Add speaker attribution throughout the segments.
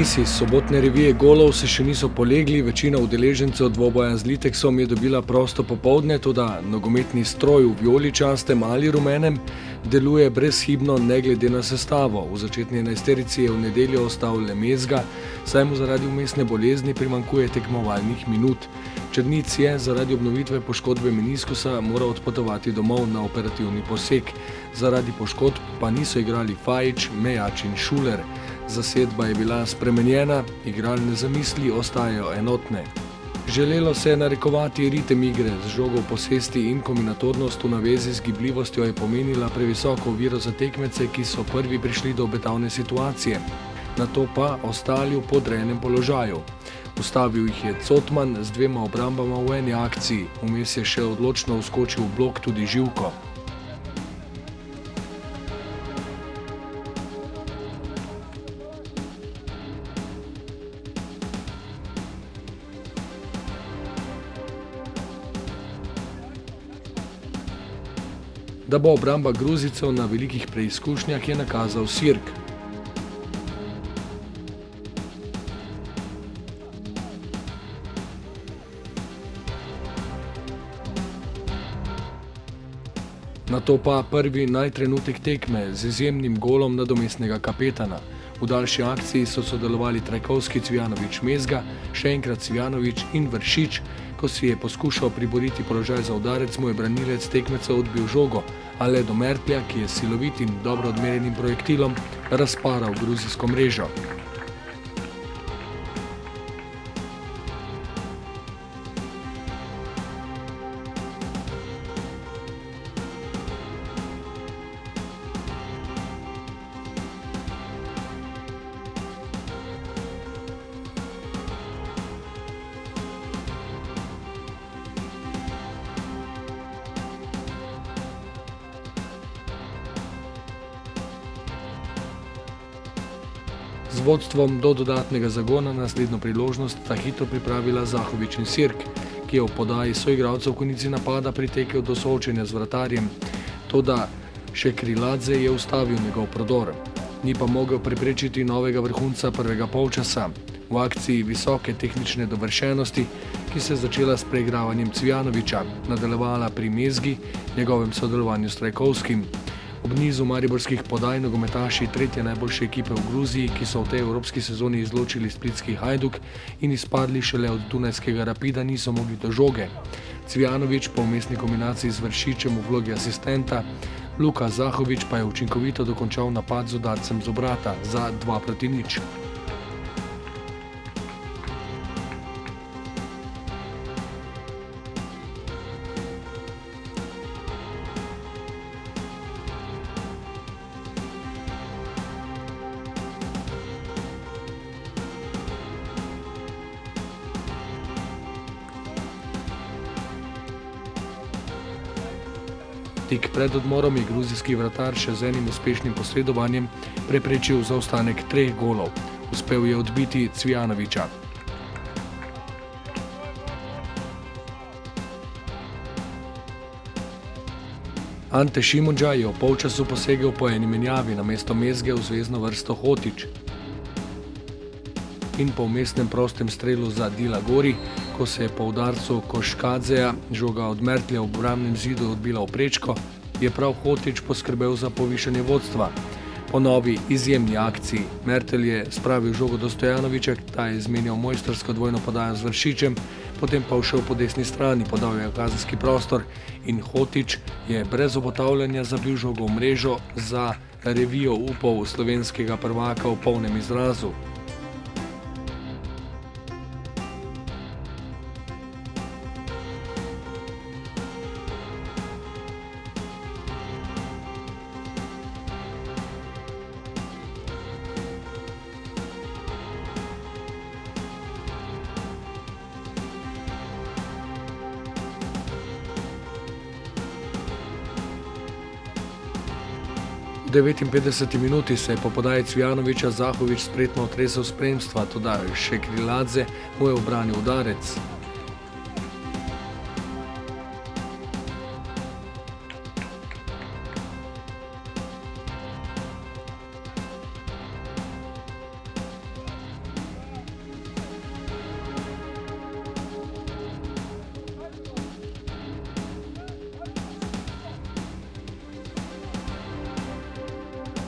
Speaker 1: Zapisi sobotne revije golov se še niso polegli, večina udeležencev dvoboja z Liteksom je dobila prosto popoldne, toda nogometni stroj v vijoličastem ali rumenem deluje brezhibno ne glede na sestavo. V začetni enajsterici je v nedeljo ostal le Mezga, saj mu zaradi vmesne bolezni primanjkuje tekmovalnih minut. Črnic je zaradi obnovitve poškodbe meniskusa moral odpotovati domov na operativni poseg. Zaradi poškodb pa niso igrali Fajič, Mejač in Šuler. Zasedba je bila spremenjena, igralne zamisli ostajajo enotne. Želelo se je narekovati ritem igre, z žogo v posesti in kombinatornost v navezi z gibljivostjo je pomenila previsoko oviro za tekmece, ki so prvi prišli do obetavne situacije. Nato pa ostali v podrejenem položaju. Ustavil jih je Cotman z dvema obrambama v eni akciji, vmes je še odločno vskočil v blok tudi Živko. Da bo obramba Gruzicov na velikih preizkušnjah, je nakazal Sirk. Nato pa prvi najtrenutek tekme z izjemnim golom nadomestnega kapetana. V daljši akciji so sodelovali Trajkovski, Cvijanović, Mezga, še enkrat Cvijanović in Vršič. Ko si je poskušal priboriti položaj za udarec, mu je branilec tekmeca odbil žogo, a le do Mertlja, ki je s silovitim, dobro odmerjenim projektilom razparal gruzijsko mrežo. Z vodstvom do dodatnega zagona naslednjo priložnost sta hitro pripravila Zahović in Sirk, ki je v podaji soigralcev v konici napada pritekel do soočenja z vratarjem. Toda še Kriladze je ustavil njegov prodor. Ni pa mogel preprečiti novega vrhunca prvega polčasa. V akciji visoke tehnične dovršenosti, ki se je začela s preigravanjem Cvijanovića, nadaljevala pri Mezgi, njegovem sodelovanju s Trajkovskim. Ob nizu mariborskih podaj nogometaši tretje najboljše ekipe v Gruziji, ki so v tej evropski sezoni izločili splitski Hajduk in izpadli šele od dunajskega Rapida, niso mogli do žoge. Cvijanović po vmesni kombinaciji z Vršičem v vlogi asistenta, Luka Zahović pa je učinkovito dokončal napad z udarcem z obrata za 2:0. Tik pred odmorom je gruzijski vratar še z enim uspešnim posredovanjem preprečil zaostanek 3 golov. Uspel je odbiti Cvijanovića. Ante Šimundža je v polčasu posegel po eni menjavi namesto Mezge v zvezno vrsto Hotić. In po vmesnem prostem strelu za Dila Gori, ko se je po udarcu Koškadzeja žoga od Mertlja v obrambnem zidu odbila v prečko, je prav Hotić poskrbel za povišanje vodstva. Po novi izjemni akciji Mertelj je spravil žogo do Stojanovića, ta je izmenjal mojstrsko dvojno podajo z Vršičem, potem pa všel po desni strani, podal je kazenski prostor in Hotić je brez obotavljanja zabil žogo v mrežo za revijo upov slovenskega prvaka v polnem izrazu. V 59. minuti se je po podaji Cvijanovića Zahović spretno otresel spremstva, toda še Kriladze mu je ubranil udarec.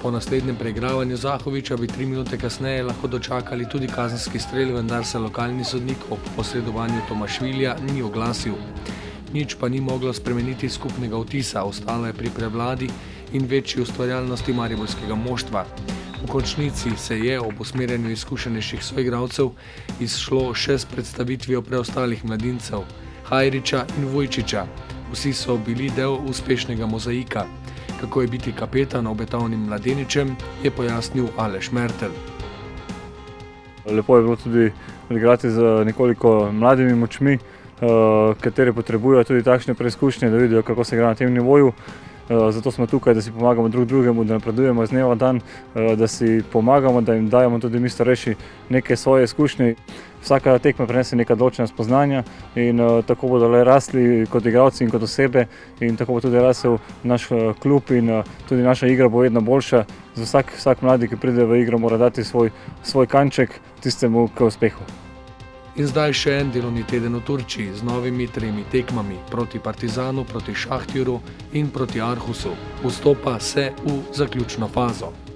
Speaker 1: Po naslednjem preigravanju Zahoviča bi 3 minute kasneje lahko dočakali tudi kazenski strel, vendar se lokalni sodnik ob posredovanju Tomašvilja ni oglasil. Nič pa ni moglo spremeniti skupnega vtisa, ostalo je pri prevladi in večji ustvarjalnosti mariborskega moštva. V končnici se je ob usmerjanju izkušenejših soigralcev izšlo še s predstavitvijo preostalih mladincev, Hajriča in Vujčiča. Vsi so bili del uspešnega mozaika. Kako je biti kapetan obetavnim mladeničem, je pojasnil Aleš Mertelj.
Speaker 2: Lepo je bilo tudi igrati z nekoliko mladimi močmi, kateri potrebujejo tudi takšne preizkušnje, da vidijo, kako se igra na tem nivoju. Zato smo tukaj, da si pomagamo drug drugemu, da napredujemo iz dneva v dan, da si pomagamo, da jim dajemo tudi mi starejši neke svoje izkušnje. Vsaka tekma prinese neka določena spoznanja in tako bodo le rasli kot igralci in kot osebe in tako bo tudi rasel naš klub in tudi naša igra bo vedno boljša. Vsak mladi, ki pride v igro, mora dati svoj kanček tistemu k uspehu.
Speaker 1: In zdaj še en delovni teden v Turčiji z novimi 3 tekmami proti Partizanu, proti Šahtjoru in proti Arhusu. Vstopa se v zaključno fazo.